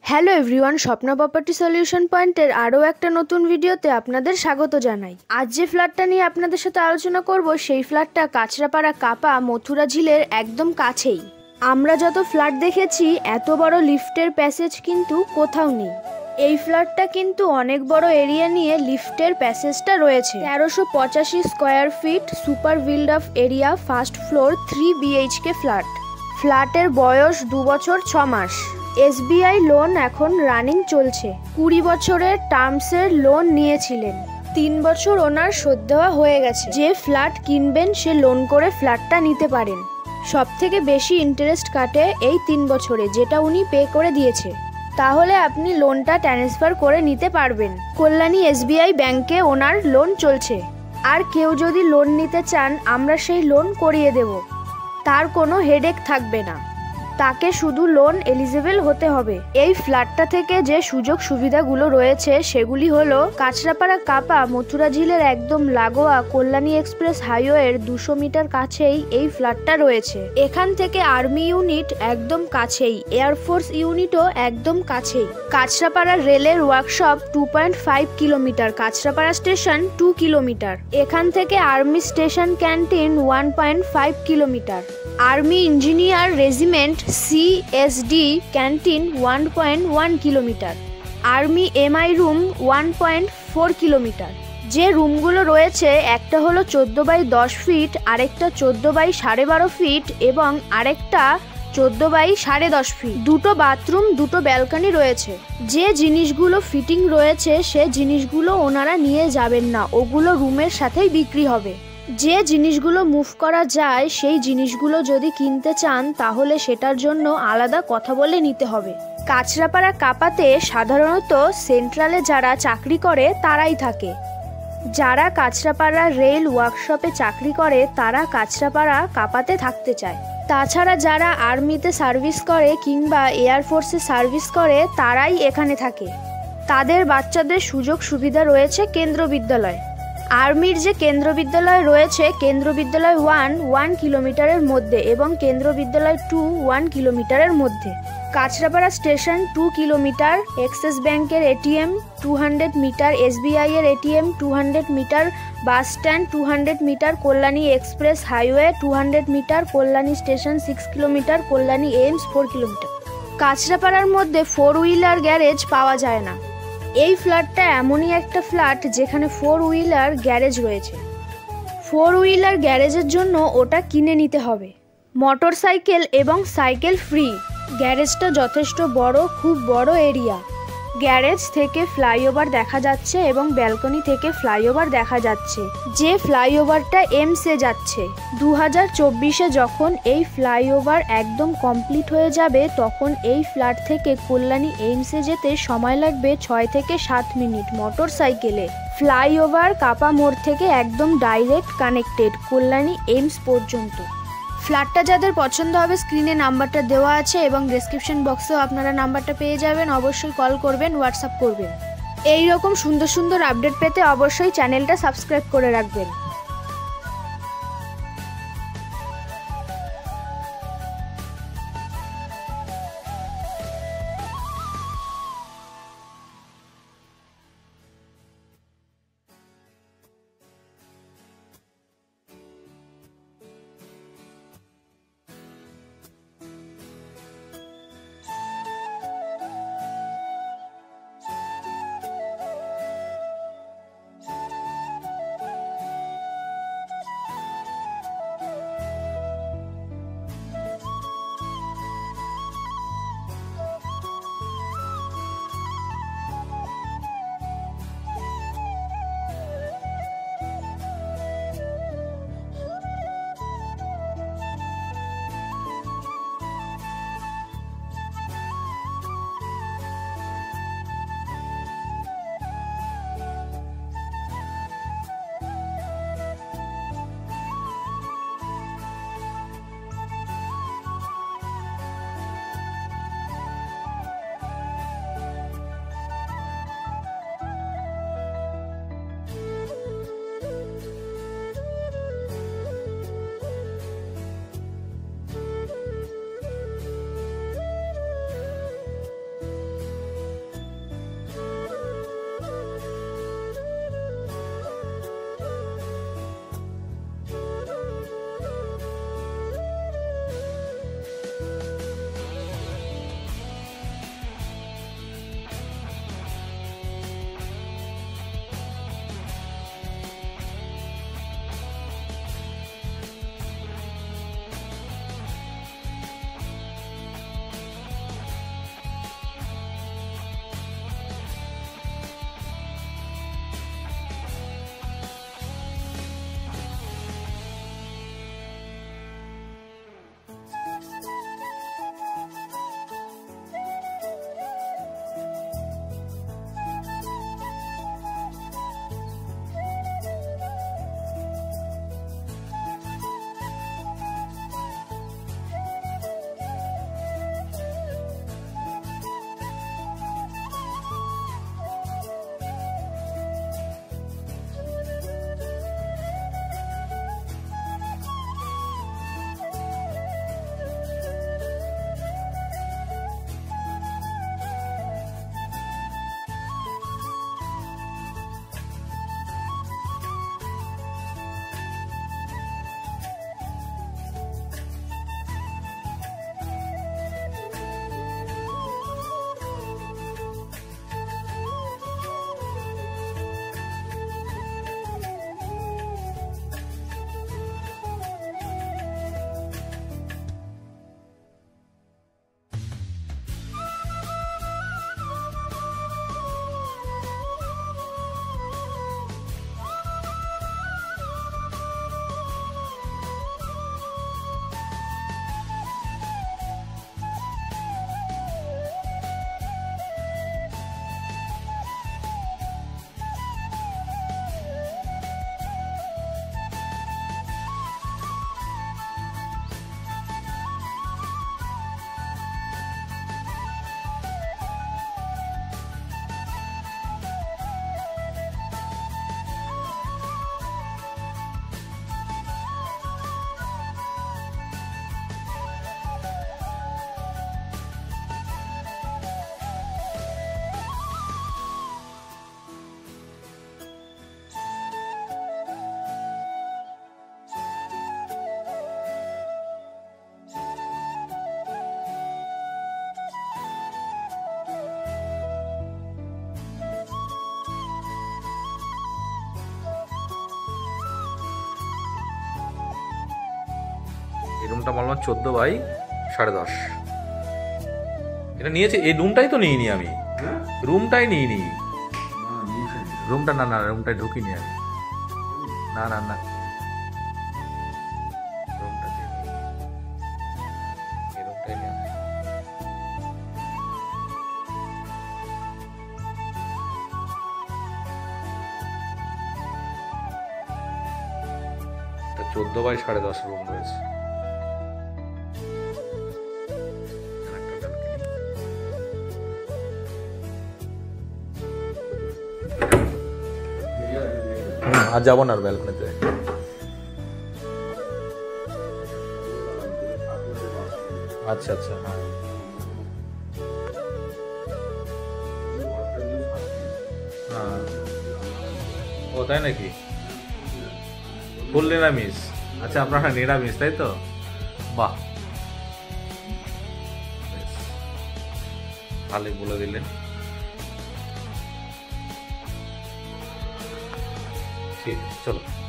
Hello everyone, Swapna property solution পয়েন্টের আরও একটা নতুন ভিডিওতে আপনাদের স্বাগত জানাই। আজ যে ফ্ল্যাটটা নিয়ে আপনাদের সাথে আলোচনা করব সেই ফ্ল্যাটটা কাঁচরাপাড়া কাপা মথুরা ঝিলের একদম কাছেই। আমরা যত ফ্ল্যাট দেখেছি এত বড় লিফটের প্যাসেজ কিন্তু কোথাও নেই। এই ফ্ল্যাটটা কিন্তু অনেক বড় এরিয়া নিয়ে লিফটের প্যাসেজটা রয়েছে। 1385 square feet super build up area, first floor, 3 BHK flat. ফ্ল্যাটের বয়স 2 বছর 6 মাস। SBI লোন এখন রানিং চলছে। 20 বছরের টার্মসের লোন নিয়েছিলেন, 3 বছর ওনার শোধ দেওয়া হয়ে গেছে। যে ফ্ল্যাট কিনবেন সে লোন করে ফ্ল্যাটটা নিতে পারেন। সব থেকে বেশি ইন্টারেস্ট কাটে এই 3 বছরে, যেটা উনি পে করে দিয়েছে। তাহলে আপনি লোনটা ট্রান্সফার করে নিতে পারবেন। কল্যাণী SBI ব্যাংকে ওনার লোন চলছে। আর কেউ যদি লোন নিতে চান আমরা সেই লোন করিয়ে দেব, তার কোনো হেডেক থাকবে না। তাকে শুধু লোন এলিজিবল হতে হবে। এই ফ্ল্যাটটা থেকে যে সুযোগ সুবিধাগুলো রয়েছে সেগুলি হলো কাঁচরাপাড়া কাপা মথুরা ঝিলের একদম লাগোয়া কল্যাণী এক্সপ্রেস হাইওয়ের 200 মিটার কাছেই এই ফ্ল্যাটটা রয়েছে। এখান থেকে আর্মি ইউনিট একদম কাছেই, এয়ারফোর্স ইউনিটও একদম কাছেই। কাঁচরাপাড়া রেলের workshop 2.5 kilometre, Kanchrapara station 2 kilometre. এখান থেকে army station canteen 1.5 kilometre. Army engineer regiment CSD canteen 1.1 kilometre. Army MI room 1.4 kilometre. যে রুমগুলো রয়েছে একটা হলো 14x10 ফিট, আরেকটা 14x12.5 ফিট এবং আরেকটা 14x10.5 ফিট। দুটো বাথরুম, দুটো ব্যালকনি রয়েছে। যে জিনিসগুলো ফিটিং রয়েছে সে জিনিসগুলো ওনারা নিয়ে যাবেন না, ওগুলো রুমের সাথেই বিক্রি হবে। যে জিনিসগুলো মুভ করা যায় সেই জিনিসগুলো যদি কিনতে চান তাহলে সেটার জন্য আলাদা কথা বলে নিতে হবে। কাঁচরাপাড়া কাপাতে সাধারণত সেন্ট্রালে যারা চাকরি করে তারাই থাকে। যারা কাঁচরাপাড়া রেল ওয়ার্কশপে চাকরি করে তারা কাঁচরাপাড়া কাপাতে থাকতে চায়। তাছাড়া যারা আর্মিতে সার্ভিস করে কিংবা এয়ারফোর্সে সার্ভিস করে তারাই এখানে থাকে। তাদের বাচ্চাদের সুযোগ সুবিধা রয়েছে কেন্দ্র বিদ্যালয়। আর্মির যে কেন্দ্র বিদ্যালয় রয়েছে, কেন্দ্র বিদ্যালয় 1 কিলোমিটারের মধ্যে এবং কেন্দ্র বিদ্যালয় 2 1 কিলোমিটারের মধ্যে। কাঁচরাপাড়া স্টেশন 2 কিলোমিটার, এক্সিস ব্যাংকের ATM 200 মিটার, SBI এর ATM 200 metre, bus stand 200 metre, Kalyani express highway 200 metre, Kalyani station 6 kilometre, Kalyani AIIMS 4 kilometre. কাঁচরাপাড়ার মধ্যে 4 হুইলার গ্যারেজ পাওয়া যায় না। এই ফ্ল্যাটটা এমনই একটা ফ্ল্যাট যেখানে 4 হুইলার গ্যারেজ রয়েছে। 4 হুইলার গ্যারেজের জন্য ওটা কিনে নিতে হবে। মোটর সাইকেল এবং সাইকেল ফ্রি। গ্যারেজটা যথেষ্ট বড়, খুব বড় এরিয়া। গ্যারেজ থেকে ফ্লাইওভার দেখা যাচ্ছে এবং ব্যালকনি থেকে ফ্লাইওভার দেখা যাচ্ছে। যে ফ্লাইওভারটা এমসে যাচ্ছে। 2024-এ যখন এই ফ্লাইওভার একদম কমপ্লিট হয়ে যাবে তখন এই ফ্ল্যাট থেকে কল্যাণী এইমসে যেতে সময় লাগবে 6 থেকে 7 মিনিট মোটর সাইকেলে। ফ্লাইওভার কাপা মোড় থেকে একদম ডাইরেক্ট কানেক্টেড কল্যাণী এইমস পর্যন্ত। ফ্ল্যাটটা যাদের পছন্দ হবে স্ক্রিনে নাম্বারটা দেওয়া আছে এবং ডেসক্রিপশন বক্সেও আপনারা নাম্বারটা পেয়ে যাবেন। অবশ্যই কল করবেন, হোয়াটসঅ্যাপ করবেন। এই রকম সুন্দর সুন্দর আপডেট পেতে অবশ্যই চ্যানেলটা সাবস্ক্রাইব করে রাখবেন। হলটা মারলাম 14/10.5। এটা নিয়েছে, এই রুমটাই তো নিইনি আমি, রুমটাই নিইনি, রুমটা না না রুমটাই ঢুকিনি আমি, না না না রুমটা এই রুমটাই নিয়ে আসি। এটা 14/10.5 রুম রয়েছে। আর যাবো না ব্যালকনিতে। আচ্ছা আচ্ছা, হ্যাঁ হ্যাঁ, ও তাই নাকি, ফুল নিরামিষ। আচ্ছা আপনারা নিরামিষ তাই তো, বাহ ভালোই বলে দিলেন। ঠিক আছে চলো।